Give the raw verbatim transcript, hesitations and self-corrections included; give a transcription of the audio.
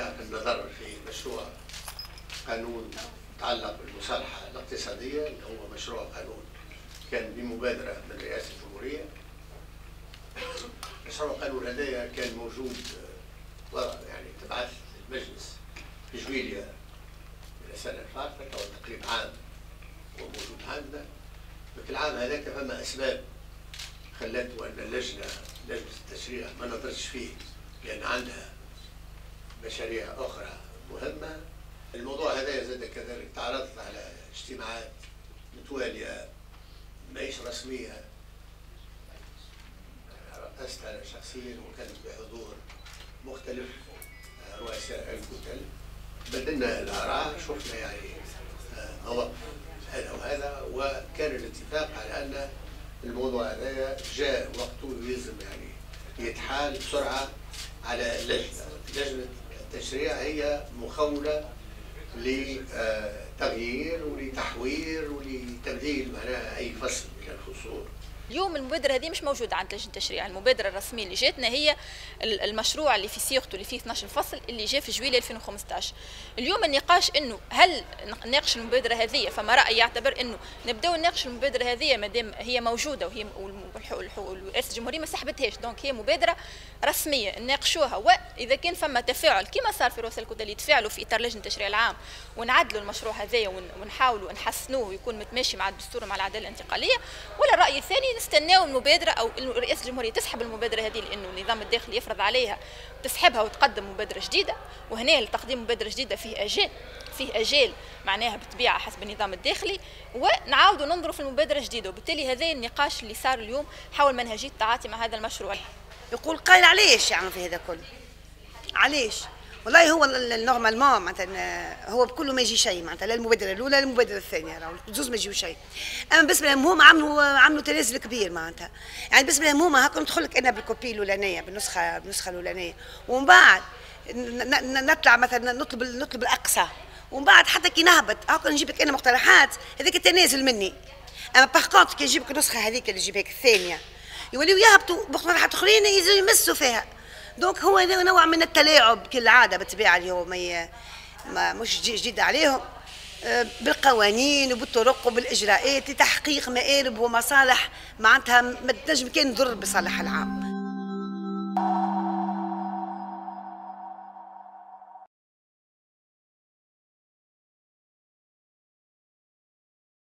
النظر في مشروع قانون يتعلق بالمصالحة الاقتصادية اللي هو مشروع قانون كان بمبادرة من رئاسة الجمهورية. مشروع القانون هذايا كان موجود يعني تبعث المجلس في جويليا من السنة اللي فاتت أو تقريبا عام وموجود عندنا. في العام هذاك فما أسباب خلته أن اللجنة لجنة التشريع ما نظرتش فيه لأن عندها مشاريع أخرى مهمة. الموضوع هذا زاد كذلك تعرضت على اجتماعات متوالية ماهيش رسمية رأستها أنا شخصيا وكانت بحضور مختلف رؤساء الكتل. بدلنا الآراء، شفنا يعني مواقف هذا وهذا، وكان الاتفاق على أن الموضوع هذا جاء وقته يلزم يعني يتحال بسرعة على اللجنة. لجنة التشريع هي مخولة لتغيير ولتحوير ولتبديل معناها أي فصل من الفصول. اليوم المبادرة هذه مش موجودة عند لجنة التشريع، المبادرة الرسمية اللي جاتنا هي المشروع اللي في صياغته اللي فيه اثني عشر فصل اللي جاء في جويلية ألفين وخمسطاش. اليوم النقاش انه هل نناقش المبادرة هذه، فما رأي يعتبر انه نبداو نناقش المبادرة هذه ما دام هي موجودة وهي رئاسة الجمهورية ما سحبتهاش، دونك هي مبادرة رسمية نناقشوها، واذا كان فما تفاعل كما صار في رؤساء الكتل يتفاعلوا في اطار لجنة التشريع العام ونعدلوا المشروع هذايا ونحاولوا نحسنوه ويكون متماشي مع الدستور ومع العدالة الانتقالية، ولا الرأي الثاني نستناو المبادرة أو رئاسة الجمهورية تسحب المبادرة هذه لأنه النظام الداخلي يفرض عليها تسحبها وتقدم مبادرة جديدة. وهنا لتقديم مبادرة جديدة فيه أجال فيه أجال معناها بالطبيعة حسب النظام الداخلي، ونعاودوا ننظروا في المبادرة الجديدة. وبالتالي هذا النقاش اللي صار اليوم حول منهجية التعاطي مع هذا المشروع. يقول قايل علاش يعني في هذا كله؟ علاش؟ والله هو النورمالمون معناتها هو بكله ما يجي شيء معناتها، لا المبادره الاولى لا المبادره الثانيه راهو زوز ما يجيو شيء. اما بالنسبه لهم هما عملوا عملوا تنازل كبير معناتها، يعني بالنسبه لهم هما هاكا ندخل لك انا بالكوبي الاولانيه بالنسخه بالنسخه الاولانيه ومن بعد نطلع مثلا نطلب نطلب الاقصى ومن بعد حتى كي نهبط هاكا نجيب لك انا مقترحات هذاك التنازل مني. اما باغ كونت كي نجيب لك النسخه هذيك اللي نجيبها لك الثانيه يوليو يهبطوا مقترحات اخرين يمسوا فيها. دونك هو نوع من التلاعب كالعاده بالطبيعه اللي هو ما, ما مش جديد عليهم بالقوانين وبالطرق وبالاجراءات لتحقيق مآرب ومصالح معناتها ما تنجم كان تضر بصالح العام.